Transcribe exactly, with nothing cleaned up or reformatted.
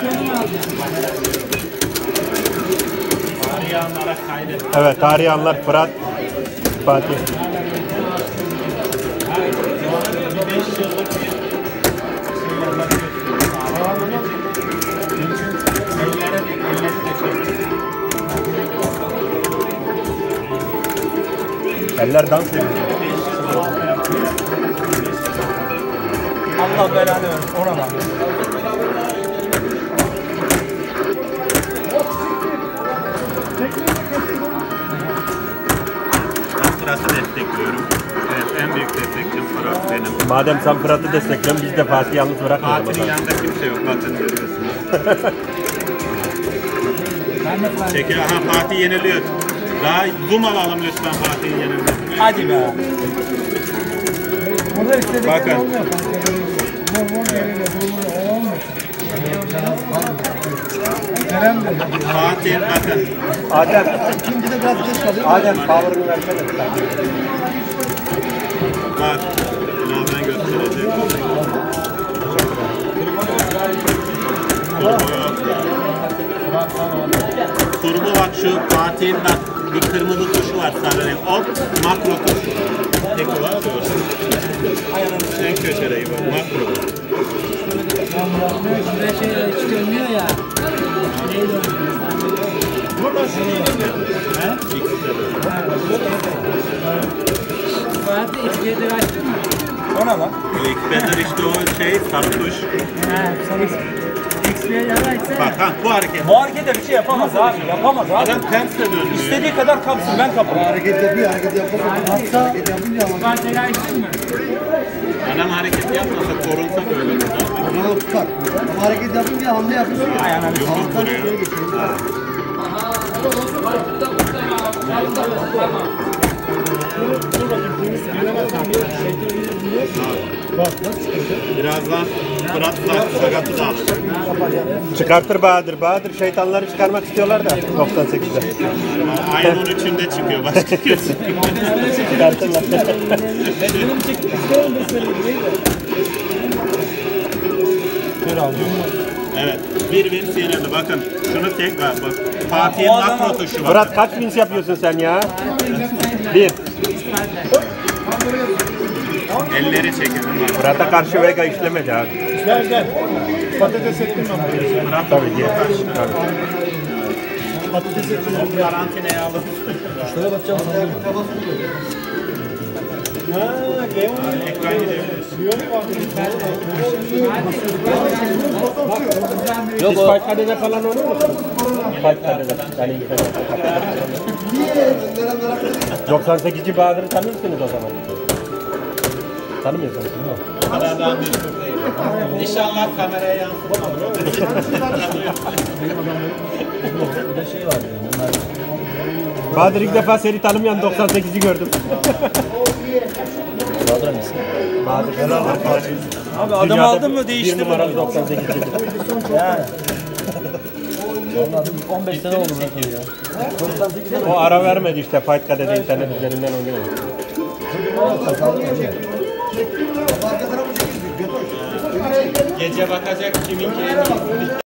Tarihi anlara kaydet. Evet, tarihi anlar Fırat, Fatih. beş yıllık bir şey yapabiliyorsunuz. Ellere de, elleri de çekiyor. Eller dans ediyor. Allah belanı versin. Ona bak. Ben Fırat'ı destekliyorum. Evet, en büyük destekçim Fırat benim. Madem sen Fırat'ı destekliyorsun, biz de Fatih'i yalnız bırakmayalım. Fatih'in yanında kimse yok, bakın görüyorsunuz. Çekil, aha Fatih yeniliyor. Daha zoom alalım lütfen Fatih'in yenilmesini. Hadi be. Burada istedikleri Bakın. olmuyor. Mor mor geliyor. Olmuyor. Kerem de. Fatih bakın. Adem, İkinci de biraz geç kalıyor. Adem power'ını versene. Bak. Bunu ben göstereceğim. Turbo bak şu Fatih'in bak bir kırmızı tuşu var sarı renk. O makro tuşu. Tek var diyorsun. Ayağının en köşedeyi bak makro. Şurada şey hiç görmüyor ya. Neydi o? Burada şey he? Fatih X'de açtın mı? Ona bak. O X'ler işte o şey sarı tuş. He, sana X'de yaraysa. Bak ha bu hareket. Bu harekete bir şey yapamaz abi. Yapamaz abi. Adam ters de dönüyor. İstediği kadar kapsın, ben kaparım. Hareket yapıyor, hareket yapamıyor. Hatta hareket yapınca ama Fatih'i açtın mı? Adam hareket yapmasa korunsa böyle burada. bunu tutar. Ama hareket yapınca hamle yapıyor. Ayağına bir Yumruk vuruyor. Birazdan Fırat sakatı da alır. Çıkartır Bahadır. Bahadır şeytanları çıkarmak istiyorlar da doksan sekizde. Ayın on üçünde çıkıyor. Başka kimse. Çıkartırlar. Evet. Bir win sinirli. Bakın. Şunu tekrar bak. Fatih'in makro tuşu var. Fırat kaç wins yapıyorsun sen ya? Bir. Elleri çekildim bak. Fırat'a karşı Vega işlemedi abi. Gel gel. Patates ettim ben. Fırat Tabii ki. kaçtı. Patates ettim. Karantinaya alıp. Şöyle bakacağım. Ekran gidebiliriz. Yok o. Fight Kade'de falan olur mu? Fight Kade'de. Yani doksan sekizci Bahadır'ı tanıyorsunuz o zaman. Tanımıyorsunuz değil mi? O kadar daha meşhur değil. İnşallah kameraya yansıtmaz. Burada şey var ya. Bunlar. Bahadır ilk defa seni tanımayan doksan sekizi gördüm. Bahadır mısın? Bahadır helal arkadaşım. Abi adam aldın mı değişti Bir mi? numaralı doksan sekiz. Yani. on beş sene oldu zaten ya. O ara vermedi işte Fight Kade'de internet üzerinden oynuyor. Gece bakacak kimin kimin.